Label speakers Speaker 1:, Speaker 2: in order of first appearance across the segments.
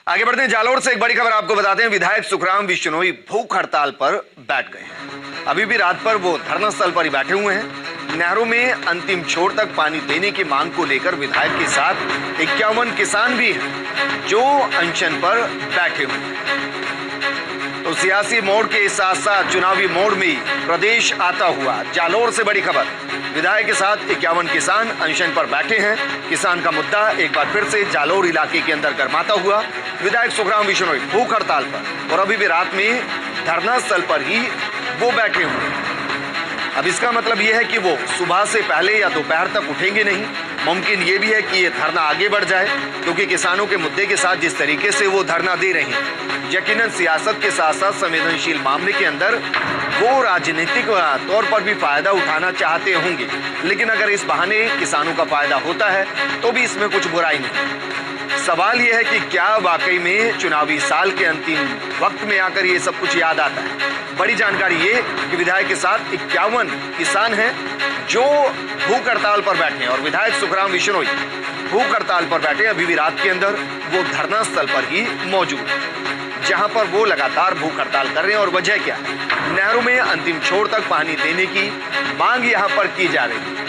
Speaker 1: आगे बढ़ते हैं, जालोर से एक बड़ी खबर आपको बताते हैं। विधायक सुखराम बिश्नोई भूख हड़ताल पर बैठ गए हैं। अभी भी रात पर वो धरना स्थल पर ही बैठे हुए हैं। नहरों में अंतिम छोर तक पानी देने की मांग को लेकर विधायक के साथ 51 किसान भी हैं जो अनशन पर बैठे हुए हैं। तो सियासी मोड़ के साथ साथ चुनावी मोड़ में प्रदेश आता हुआ जालोर से बड़ी खबर। विधायक के साथ 51 किसान अनशन पर बैठे हैं। किसान का मुद्दा एक बार फिर से जालोर इलाके के अंदर गरमाता हुआ। विधायक सुखराम बिश्नोई भूख हड़ताल पर और अभी भी रात में धरना स्थल पर ही वो बैठे हुए हैं। अब इसका मतलब ये है कि वो सुबह से पहले या दोपहर तक उठेंगे नहीं। मुमकिन ये भी है कि ये धरना आगे बढ़ जाए, क्योंकि किसानों के मुद्दे के साथ जिस तरीके से वो धरना दे रहे हैं, यकीनन सियासत के साथ साथ संवेदनशील मामले के अंदर वो राजनीतिक तौर पर भी फायदा उठाना चाहते होंगे। लेकिन अगर इस बहाने किसानों का फायदा होता है तो भी इसमें कुछ बुराई नहीं। सवाल यह है कि क्या वाकई में चुनावी साल के अंतिम वक्त में आकर ये सब कुछ याद आता है। बड़ी जानकारी ये कि विधायक के साथ 51 किसान हैं जो भूख हड़ताल पर बैठे हैं और विधायक सुखराम बिश्नोई भूख हड़ताल पर बैठे। अभी भी रात के अंदर वो धरना स्थल पर ही मौजूद है, जहां पर वो लगातार भूख हड़ताल कर रहे हैं। और वजह क्या है? नहरों में अंतिम छोर तक पानी देने की मांग यहां पर की जा रही है।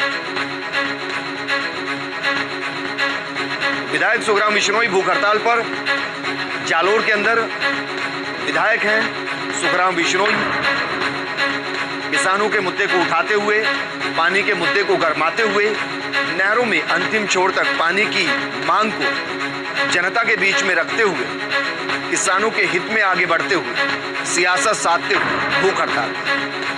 Speaker 1: विधायक सुखराम बिश्नोई भूख हड़ताल पर जालोर के अंदर विधायक हैं सुखराम बिश्नोई। किसानों के मुद्दे को उठाते हुए, पानी के मुद्दे को गरमाते हुए, नहरों में अंतिम छोर तक पानी की मांग को जनता के बीच में रखते हुए, किसानों के हित में आगे बढ़ते हुए, सियासत साधते हुए भूख हड़ताल।